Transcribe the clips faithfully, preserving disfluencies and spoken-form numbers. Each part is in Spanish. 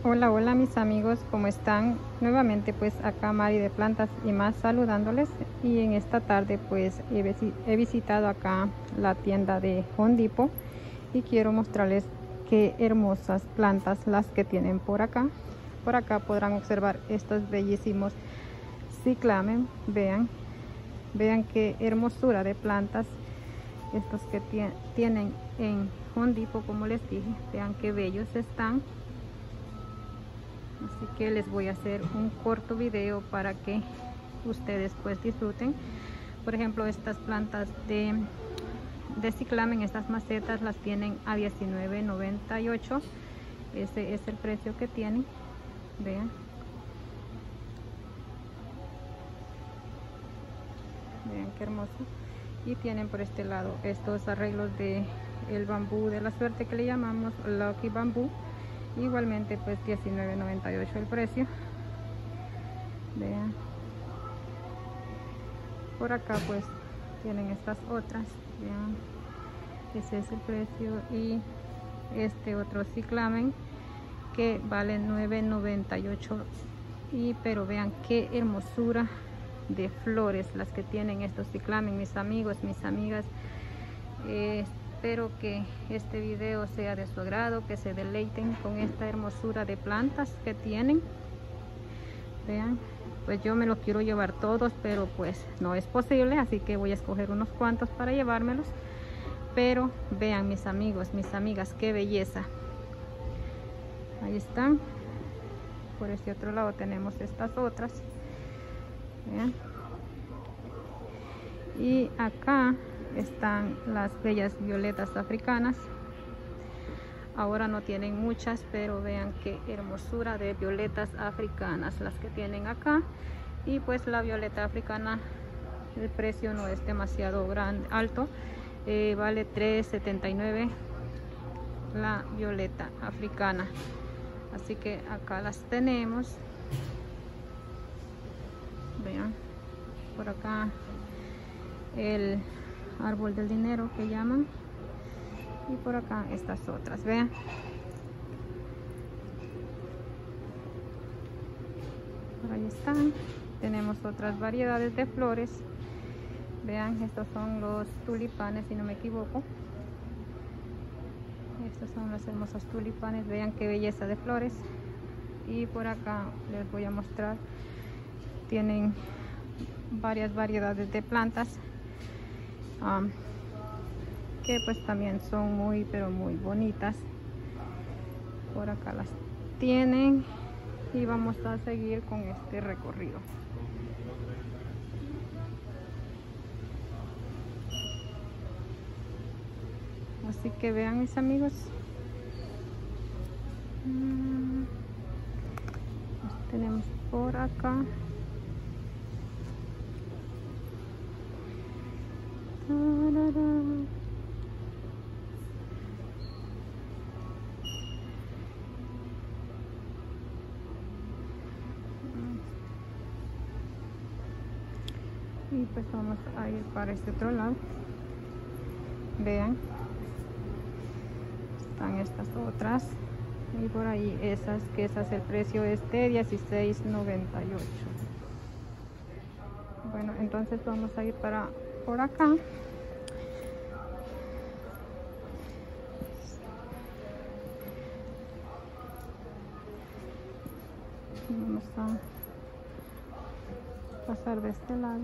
Hola, hola mis amigos, ¿cómo están? Nuevamente pues acá Mari de Plantas y Más saludándoles, y en esta tarde pues he, he visitado acá la tienda de Home Depot y quiero mostrarles qué hermosas plantas las que tienen por acá. Por acá podrán observar estos bellísimos ciclamen, vean, vean qué hermosura de plantas estos que tienen en Home Depot, como les dije, vean qué bellos están. Así que les voy a hacer un corto video para que ustedes pues disfruten. Por ejemplo, estas plantas de, de ciclamen, estas macetas las tienen a diecinueve noventa y ocho. Ese es el precio que tienen. Vean. Vean qué hermoso. Y tienen por este lado estos arreglos de el bambú de la suerte que le llamamos Lucky Bamboo. Igualmente pues diecinueve noventa y ocho el precio. Vean, por acá pues tienen estas otras, vean, ese es el precio. Y este otro ciclamen que vale nueve noventa y ocho. Y pero vean qué hermosura de flores las que tienen estos ciclamen, mis amigos, mis amigas. eh, Espero que este video sea de su agrado, que se deleiten con esta hermosura de plantas que tienen. Vean, pues yo me los quiero llevar todos, pero pues no es posible, así que voy a escoger unos cuantos para llevármelos. Pero vean mis amigos, mis amigas, qué belleza. Ahí están. Por este otro lado tenemos estas otras. Vean. Y acá están las bellas violetas africanas. Ahora no tienen muchas, pero vean qué hermosura de violetas africanas las que tienen acá. Y pues la violeta africana, el precio no es demasiado grande, alto, eh, vale tres setenta y nueve la violeta africana. Así que acá las tenemos. Vean, por acá el árbol del dinero que llaman, y por acá estas otras, vean. Por ahí están. Tenemos otras variedades de flores. Vean, estos son los tulipanes, si no me equivoco. Estos son los hermosos tulipanes, vean qué belleza de flores. Y por acá les voy a mostrar, tienen varias variedades de plantas. Um, que pues también son muy pero muy bonitas. Por acá las tienen y vamos a seguir con este recorrido. Así que vean mis amigos, mm, tenemos por acá y pues vamos a ir para este otro lado. Vean, están estas otras, y por ahí esas, que esas el precio es de dieciséis noventa y ocho. Bueno, entonces vamos a ir para por acá. Vamos a pasar de este lado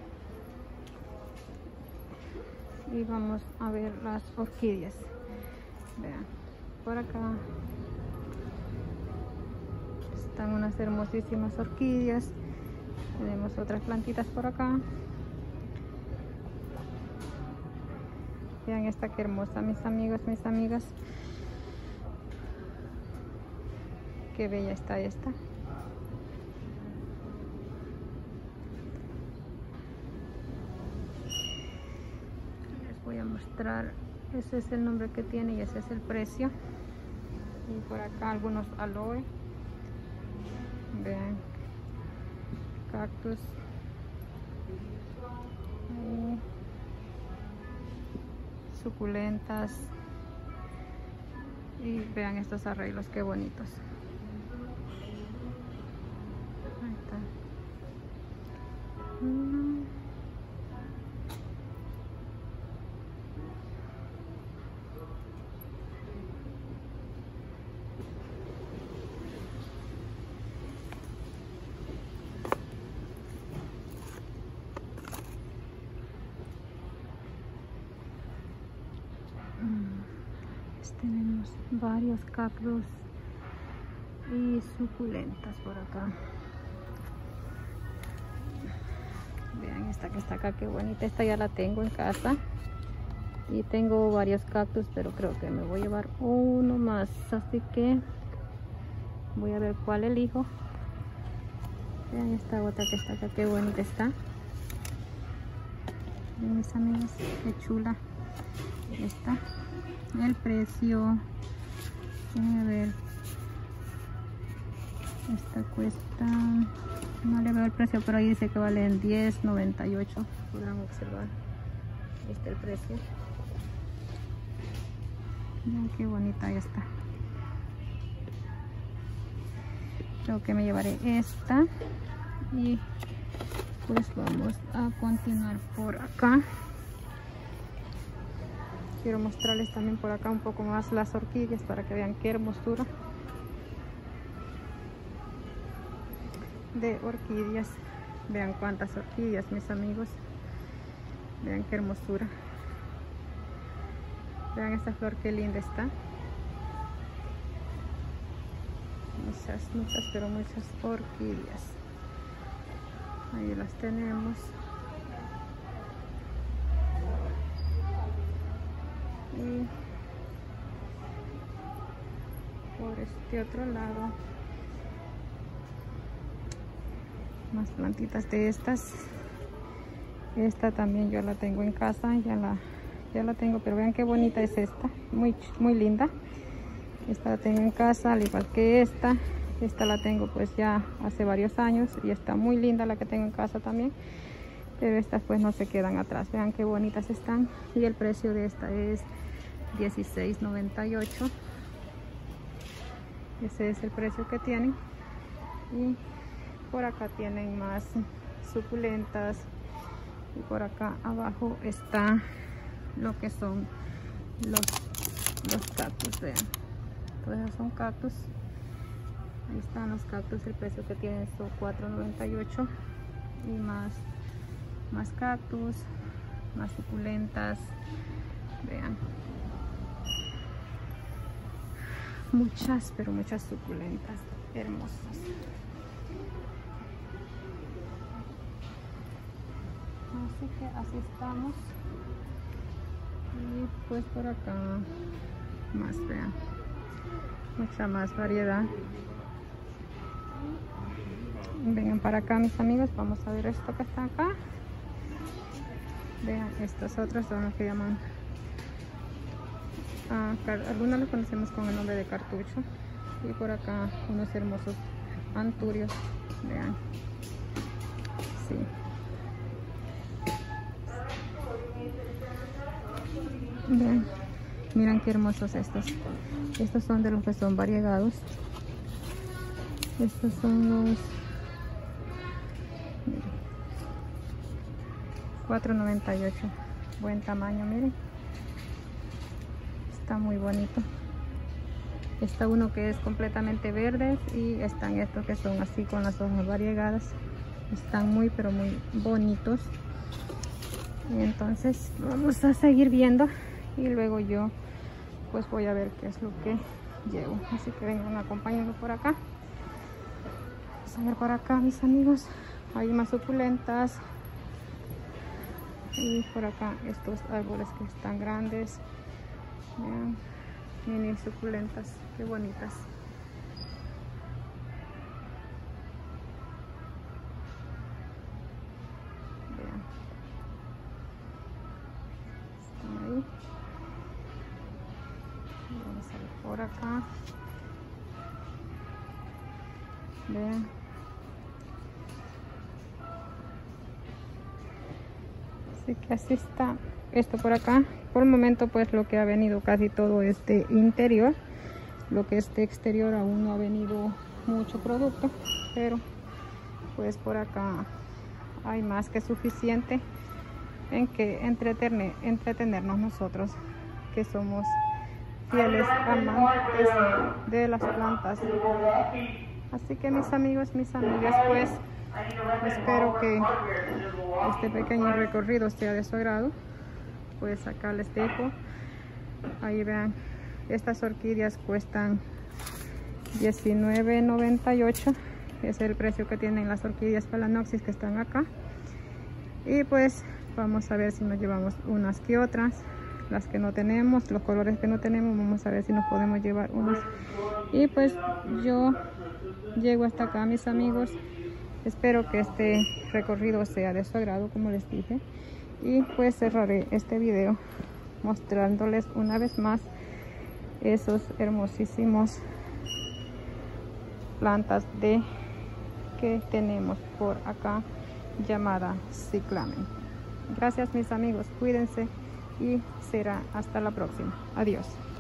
y vamos a ver las orquídeas. Vean, por acá están unas hermosísimas orquídeas. Tenemos otras plantitas por acá. Vean esta que hermosa, mis amigos, mis amigas. Qué bella está esta. Les voy a mostrar, ese es el nombre que tiene y ese es el precio. Y por acá algunos aloe. Vean, cactus. Y suculentas. Y vean estos arreglos, qué bonitos. Pues tenemos varios cactus y suculentas por acá. Vean esta que está acá, qué bonita. Esta ya la tengo en casa. Y tengo varios cactus, pero creo que me voy a llevar uno más. Así que voy a ver cuál elijo. Vean esta otra que está acá, qué bonita está. Vean mis amigos, qué chula. Esta. El precio. A ver. Esta cuesta. No le veo el precio, pero ahí dice que valen diez noventa y ocho. Podrán observar. Este es el precio. Miren qué bonita esta. Creo que me llevaré esta. Y pues vamos a continuar por acá. Quiero mostrarles también por acá un poco más las orquídeas para que vean qué hermosura de orquídeas. Vean cuántas orquídeas, mis amigos. Vean qué hermosura. Vean esta flor, qué linda está. Muchas, muchas, pero muchas orquídeas. Ahí las tenemos. Y por este otro lado, más plantitas de estas. Esta también yo la tengo en casa, ya la, ya la tengo, pero vean qué bonita es esta, muy, muy linda. Esta la tengo en casa, al igual que esta. Esta la tengo pues ya hace varios años y está muy linda la que tengo en casa también. Pero estas pues no se quedan atrás. Vean qué bonitas están. Y el precio de esta es dieciséis noventa y ocho. Ese es el precio que tienen. Y por acá tienen más suculentas. Y por acá abajo está lo que son los, los cactus. Vean. Todos esos son cactus. Ahí están los cactus. El precio que tienen son cuatro noventa y ocho. Y más, más cactus. Más suculentas. Vean. Muchas, pero muchas suculentas. Hermosas. Así que así estamos. Y pues por acá más, vean, mucha más variedad. Vengan para acá, mis amigos, vamos a ver esto que está acá. Vean, estos otros son los que llaman, ah, algunos los conocemos con el nombre de cartucho. Y por acá unos hermosos anturios. Vean, sí. Vean, miren qué hermosos estos. Estos son de los que son variegados. Estos son los cuatro noventa y ocho. Buen tamaño, miren. Está muy bonito. Está uno que es completamente verde y están estos que son así con las hojas variegadas. Están muy pero muy bonitos. Y entonces vamos a seguir viendo. Y luego yo pues voy a ver qué es lo que llevo. Así que vengan, acompáñenme por acá. Vamos a ver por acá, mis amigos. Hay más suculentas. Y por acá estos árboles que están grandes. Vean, mini suculentas. Qué bonitas. Vean. Están ahí. Vamos a ver por acá. Vean. Así que así está esto por acá. Por el momento pues lo que ha venido casi todo este interior. Lo que este exterior aún no ha venido mucho producto. Pero pues por acá hay más que suficiente en que entretener, entretenernos nosotros, que somos fieles amantes de las plantas. Así que mis amigos, mis amigas, pues espero que este pequeño recorrido sea de su agrado. Pues acá les dejo. Ahí vean Estas orquídeas cuestan diecinueve noventa y ocho. Es el precio que tienen las orquídeas Phalaenopsis que están acá. Y pues vamos a ver si nos llevamos unas que otras. Las que no tenemos, los colores que no tenemos, vamos a ver si nos podemos llevar unos. Y pues yo llego hasta acá, mis amigos. Espero que este recorrido sea de su agrado, como les dije. Y pues cerraré este video mostrándoles una vez más esos hermosísimos plantas de que tenemos por acá llamada Cyclamen. Gracias, mis amigos, cuídense y será hasta la próxima. Adiós.